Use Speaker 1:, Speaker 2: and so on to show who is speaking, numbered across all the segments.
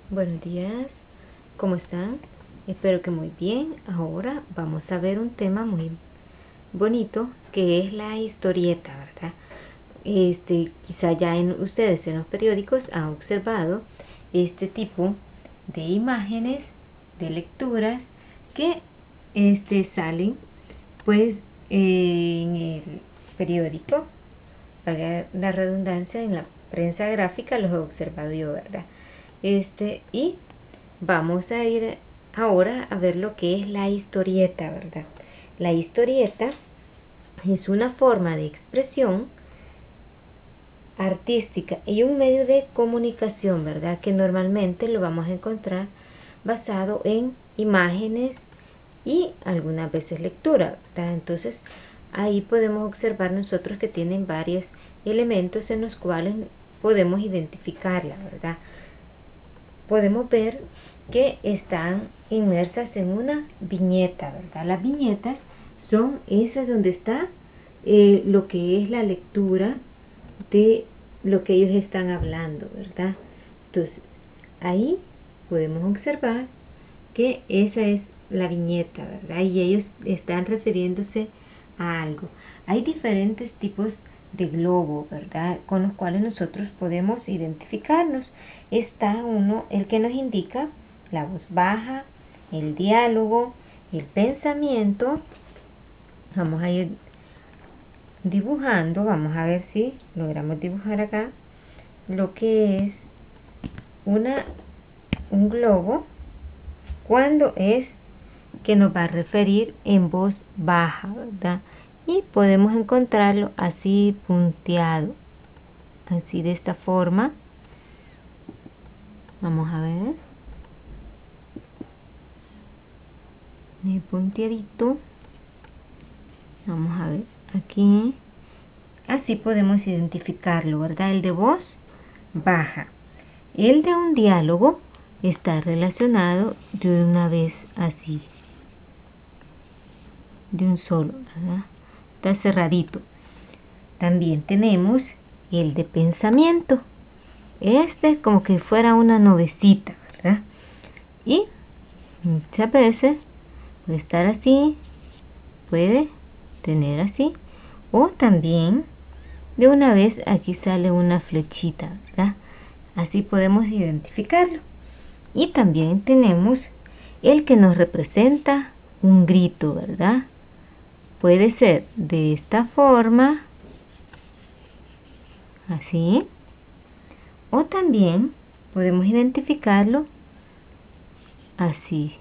Speaker 1: Buenos días, ¿cómo están? Espero que muy bien. Ahora vamos a ver un tema muy bonito que es la historieta, ¿verdad? Quizá ya ustedes en los periódicos han observado este tipo de imágenes, de lecturas que salen pues en el periódico, valga la redundancia, en la prensa gráfica los he observado yo, ¿verdad? Y vamos a ir ahora a ver lo que es la historieta, ¿verdad? La historieta es una forma de expresión artística y un medio de comunicación, ¿verdad? Que normalmente lo vamos a encontrar basado en imágenes y algunas veces lectura, ¿verdad? Entonces ahí podemos observar nosotros que tienen varios elementos en los cuales podemos identificarla, ¿verdad? Podemos ver que están inmersas en una viñeta, ¿verdad? Las viñetas son esas donde está lo que es la lectura de lo que ellos están hablando, ¿verdad? Entonces, ahí podemos observar que esa es la viñeta, ¿verdad? Y ellos están refiriéndose a algo. Hay diferentes tipos de globo, ¿verdad? Con los cuales nosotros podemos identificarnos. Está uno, el que nos indica la voz baja, el diálogo, el pensamiento. Vamos a ir dibujando, vamos a ver si logramos dibujar acá lo que es un globo cuando es que nos va a referir en voz baja, ¿verdad? Y podemos encontrarlo así punteado, así de esta forma. Vamos a ver. El punteadito. Vamos a ver aquí. Así podemos identificarlo, ¿verdad? El de voz baja. El de un diálogo está relacionado de una vez así, de un solo, ¿verdad? Está cerradito. También tenemos el de pensamiento. Este como que fuera una nubecita, ¿verdad? Y muchas veces puede estar así, puede tener así, o también de una vez aquí sale una flechita, ¿verdad? Así podemos identificarlo. Y también tenemos el que nos representa un grito, ¿verdad? Puede ser de esta forma, así, o también podemos identificarlo así.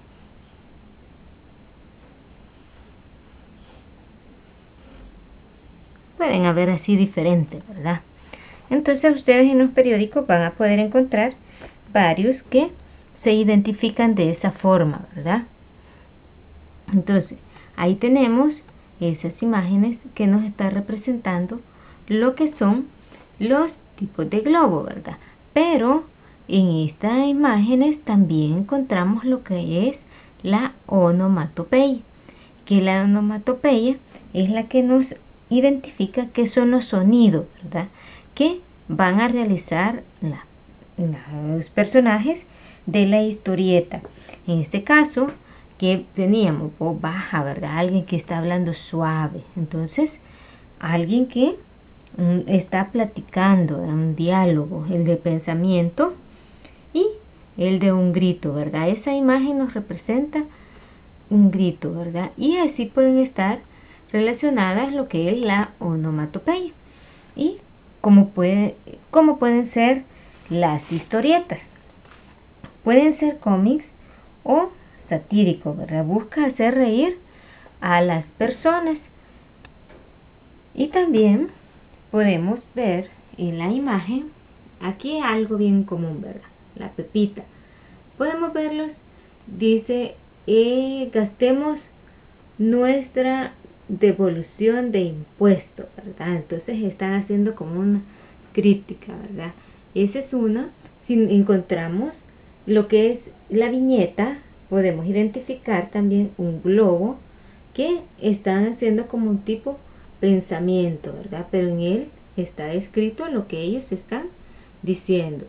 Speaker 1: Pueden haber así diferentes, ¿verdad? Entonces ustedes en los periódicos van a poder encontrar varios que se identifican de esa forma, ¿verdad? Entonces ahí tenemos esas imágenes que nos está representando lo que son los tipos de globo, ¿verdad? Pero en estas imágenes también encontramos lo que es la onomatopeya, que la onomatopeya es la que nos identifica qué son los sonidos, ¿verdad? Que van a realizar los personajes de la historieta. En este caso, que teníamos voz baja, ¿verdad? Alguien que está hablando suave. Entonces, alguien que está platicando, un diálogo, el de pensamiento y el de un grito, ¿verdad? Esa imagen nos representa un grito, ¿verdad? Y así pueden estar relacionadas lo que es la onomatopeya y cómo pueden ser las historietas. Pueden ser cómics o satíricos, ¿verdad? Busca hacer reír a las personas. Y también podemos ver en la imagen, aquí algo bien común, ¿verdad? La pepita. Podemos verlos, dice, gastemos nuestra devolución de impuesto, ¿verdad? Entonces están haciendo como una crítica, ¿verdad? Esa es una. Si encontramos lo que es la viñeta, podemos identificar también un globo que están haciendo como un tipo pensamiento, ¿verdad? Pero en él está escrito lo que ellos están diciendo.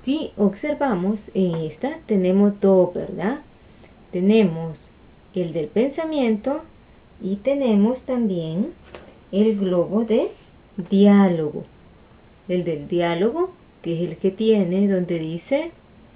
Speaker 1: Si observamos en esta, tenemos dos, ¿verdad? Tenemos el del pensamiento y tenemos también el globo de diálogo. El del diálogo, que es el que tiene donde dice,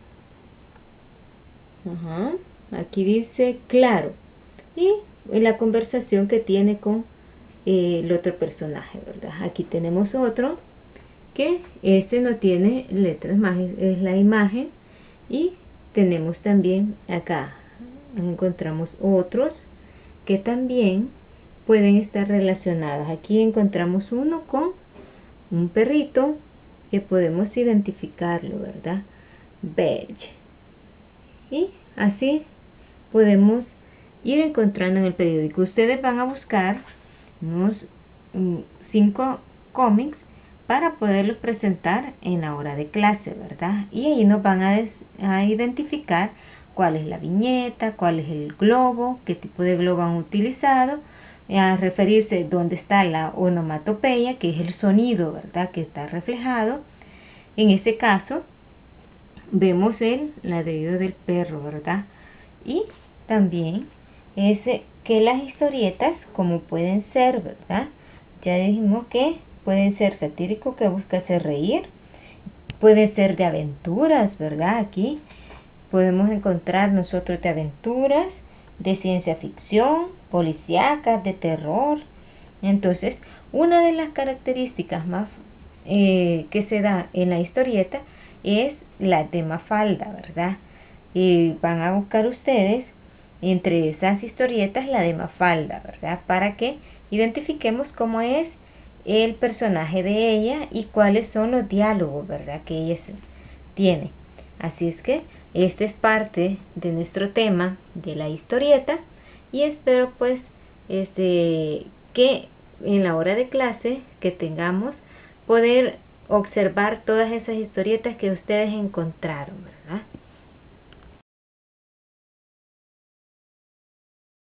Speaker 1: aquí dice claro, y la conversación que tiene con el otro personaje, ¿verdad? Aquí tenemos otro que este no tiene letras, más es la imagen, y tenemos también acá encontramos otros que también pueden estar relacionados. Aquí encontramos uno con un perrito que podemos identificarlo, ¿verdad? Beige. Y así podemos ir encontrando en el periódico. Ustedes van a buscar unos 5 cómics para poderlos presentar en la hora de clase, ¿verdad? Y ahí nos van a identificar cuál es la viñeta, cuál es el globo, qué tipo de globo han utilizado, a referirse dónde está la onomatopeya, que es el sonido, ¿verdad?, que está reflejado. En ese caso, vemos el ladrido del perro, ¿verdad? Y también que las historietas, como pueden ser, ¿verdad? Ya dijimos que pueden ser satíricos, que busca hacer reír. Puede ser de aventuras, ¿verdad? Aquí podemos encontrar nosotros de aventuras, de ciencia ficción, policíacas, de terror. Entonces, una de las características más que se da en la historieta es la de Mafalda, ¿verdad? Y van a buscar ustedes entre esas historietas la de Mafalda, ¿verdad? Para que identifiquemos cómo es el personaje de ella y cuáles son los diálogos, ¿verdad?, que ella tiene. Así es que este es parte de nuestro tema de la historieta y espero pues que en la hora de clase que tengamos poder observar todas esas historietas que ustedes encontraron, ¿verdad?